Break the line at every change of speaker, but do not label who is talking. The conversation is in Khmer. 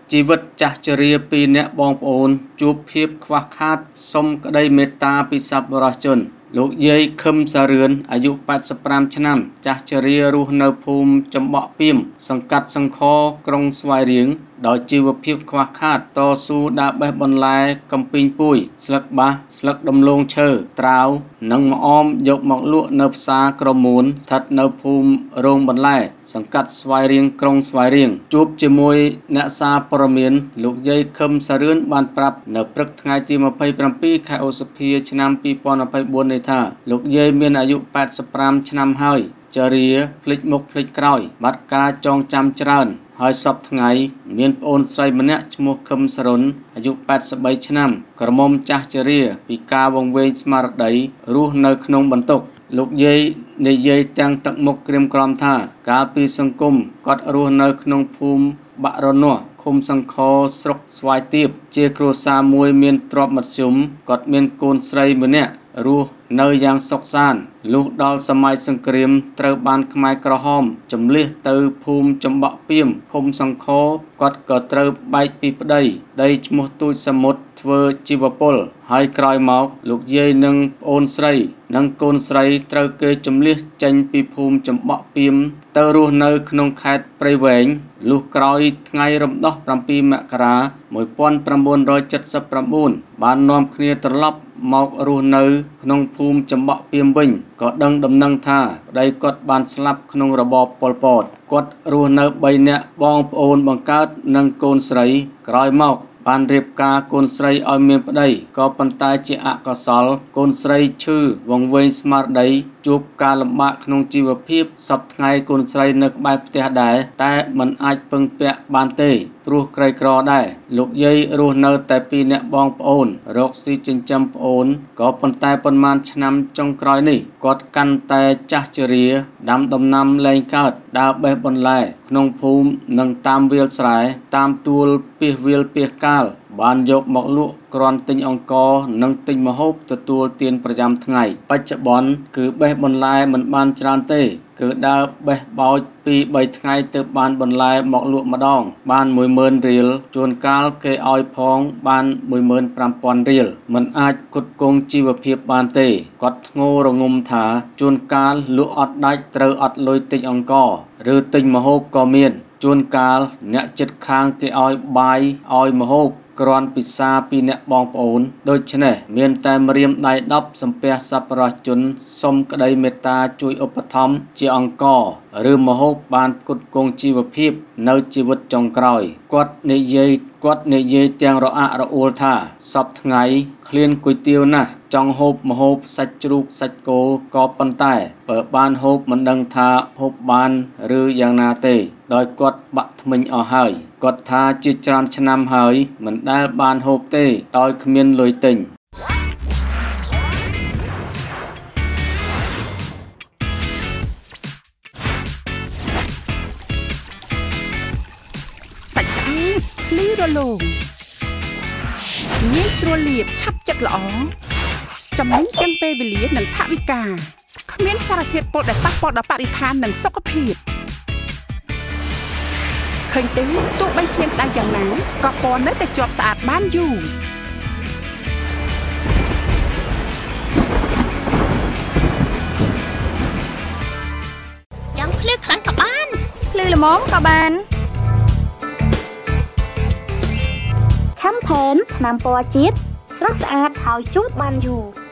ជីវិតចាស់ជរាពីអ្នកបងប្អូនជួបភាពខ្វះខាតសុំក្តីមេត្តាពីសប្បុរសជនលោកយាយខឹមសារឿនអាយុ85ឆ្នាំចាស់ជរារស់នៅភូមិចំបក់ពីមសង្កាត់សង្ខក្រុងស្វាយរៀងដោយជីវភាពខ្វះខាតតស៊ូដើរបេះបន្លែកំពីងពួយស្លឹកបាសស្លឹកដំឡូងឈើត្រាវនិងម្អមយកមកលក់នៅផ្សារក្រមួនស្ថិតនៅភូមិរោងបន្លែសង្កាត់ស្វាយរៀងក្រុងស្វាយរៀងជួបជាមួយអ្នកសារព័ត៌មានលោកយាយខឹមសារឿនបានប្រាប់នៅព្រឹកថ្ងៃទី27ខែឧសភាឆ្នាំ2024នេះថាលោកយាយមានអាយុ85ឆ្នាំហើយជរាភ្លេចមុខភ្លេចក្រោយបាត់ការចងចាំច្រើនហើយសពថ្ងៃមានប្អូនស្រីម្នាក់ឈ្មោះខឹមសារុនអាយុ83ឆ្នាំក្រមុំចាស់ជរាពីការវង្វេងស្មារតីរស់នៅក្នុងបន្ទប់លោកយាយនិយាយទាំងទឹកមុខក្រៀមក្រំថាកាលពីសង្គមគាត់រស់នៅក្នុងភូមិបាក់រនាស់ឃុំសង្ខស្រុកស្វាយទៀបជាគ្រួសារមួយមានទ្រព្យមធ្យមគាត់មានកូនស្រីម្នាក់រស់នៅយ៉ាងសុខសាន្តលុះដល់សម័យសង្គ្រាមត្រូវបានខ្មែរក្រហមចម្លៀសទៅភូមិចំបក់ពីមឃុំសង្ខគាត់ក៏ត្រូវបែកពីប្តីដីឈ្មោះទូចសមុទ្រធ្វើជីវពលហើយក្រោយមកលោកយាយនិងប្អូនស្រីនិងកូនស្រីត្រូវគេចម្លៀសចេញពីភូមិចំបក់ពីមទៅរស់នៅក្នុងខេត្តព្រៃវែងលុះក្រោយថ្ងៃរំដោះ7មករា1979បាននាំគ្នាត្រឡប់មករស់នៅក្នុងភូមិចំបក់ពីមវិញក៏ដឹងដំណឹងថាប្តីគាត់បានស្លាប់ក្នុងរបបប៉ុលពតគាត់រស់នៅ3នាក់បងប្អូនបង្កើតនិងកូនស្រីក្រោយមកបានរៀបការកូនស្រីឲ្យមានប្តីក៏ប៉ុន្តែជាអកុសលកូនស្រីឈឺវង្វេងស្មារតីជួបការលំបាកក្នុងជីវភាពសពថ្ងៃកូនស្រីនៅក្បែរផ្ទះដែរតែមិនអាចពឹងពាក់បានទេព្រោះក្រីក្រដែរលោកយាយរស់នៅតែពីរនាក់បងប្អូនរកស៊ីចិញ្ចឹមប្អូនក៏ប៉ុន្តែប៉ុន្មានឆ្នាំចុងក្រោយនេះគាត់កាន់តែចាស់ជរាដាំដំណាំលែងកើតដើរបេះបន្លែក្នុងភូមិនិងតាមវាលស្រែតាមទួលពាសវាលពាសកាលបានយកមកលក់គ្រាន់ទិញអង្ករនិងទិញម្ហូបទទួលទានប្រចាំថ្ងៃបច្ចុប្បន្នគឺបេះបន្លែមិនបានច្រើនទេគឺដើរបេះបោចពី3ថ្ងៃទៅបានបន្លែមកលក់ម្ដងបាន 10000 រៀលជួនកាលគេឲ្យផងបាន 15000 រៀលមិនអាចផ្គត់ផ្គង់ជីវភាពបានទេគាត់ធ្ងោរងំថាជួនកាលលក់អត់ដាច់ត្រូវអត់លុយទិញអង្ករឬទិញម្ហូបក៏មានជួនកាលអ្នកជិតខាងគេឲ្យបាយឲ្យម្ហូបគ្រាន់ពិសាពីអ្នកបងប្អូនដូច្នេះមានតែម្រាមដៃ10សំពះសប្បុរសជនសុំក្តីមេត្តាជួយឧបត្ថម្ភជាអង្ករឬម្ហូបបានផ្គត់ផ្គង់ជីវភាពនៅជីវិតចុងក្រោយគាត់និយាយទាំងរអាក់រអួលថាសពថ្ងៃឃ្លានគុយទាវណាស់ចង់ហូបម្ហូបសាច់ជ្រូកសាច់គោក៏ប៉ុន្តែបើបានហូបមិនដឹងថាហូបបានឬយ៉ាងណាទេដោយគាត់បាក់ធ្មេញអស់ហើយគាត់ថាជាច្រើនឆ្នាំហើយមិនដែលបានហូបទេដោយគ្មានលុយទិញ
សាច់ស្អាតលីរលោងងាយស្រួលលាបឆាប់ចិត្តល្អចំណេញទាំងពេលវេលានិងថវិកាគ្មានសារធាតុពុលដែលប៉ះពាល់ដល់បរិស្ថាននិងសុខភាពឃើញទេទោះបីគ្មានដៃយ៉ាងណាក៏ពណ៌នៅតែជាប់ស្អាតបានយូរ
ចង់ភ្លឺខ្លាំងក៏បាន
ភ្លឺល្មមក៏បានខំផែនថ្នាំពណ៌ជាតិស្រស់ស្អាតហើយជូតបានយូរ